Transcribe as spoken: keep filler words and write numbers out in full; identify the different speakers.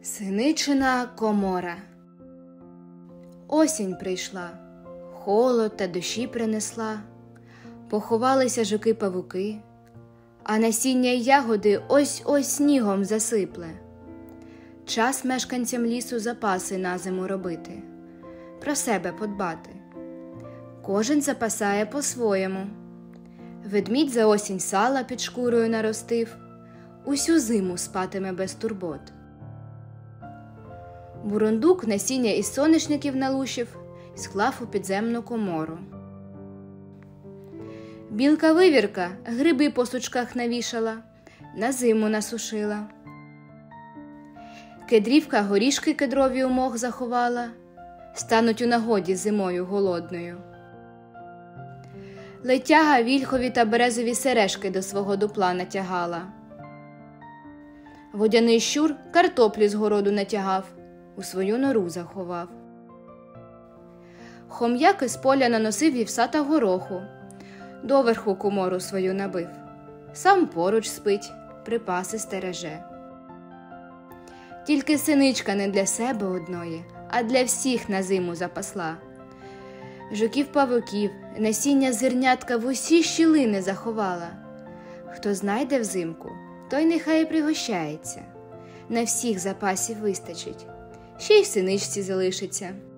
Speaker 1: Синичина комора. Осінь прийшла, холод та дощі принесла, поховалися жуки-павуки, а насіння й ягоди ось-ось снігом засипле. Час мешканцям лісу запаси на зиму робити, про себе подбати. Кожен запасає по-своєму. Ведмідь за осінь сала під шкурою наростив, усю зиму спатиме без турбот. Бурундук насіння із соняшників налущив і склав у підземну комору. Білка-вивірка гриби по сучках навішала, на зиму насушила. Кедрівка горішки кедрові у мох заховала, стануть у нагоді зимою голодною. Летяга вільхові та березові сережки до свого дупла натягала. Водяний щур картоплі з городу натягав, у свою нору заховав. Хом'як із поля наносив вівса та гороху, доверху комору свою набив. Сам поруч спить, припаси стереже. Тільки синичка не для себе одної, а для всіх на зиму запасла. Жуків-павуків, насіння зернятка в усі щілини заховала. Хто знайде взимку, той нехай і пригощається. На всіх запасів вистачить, ще й в синичці залишиться.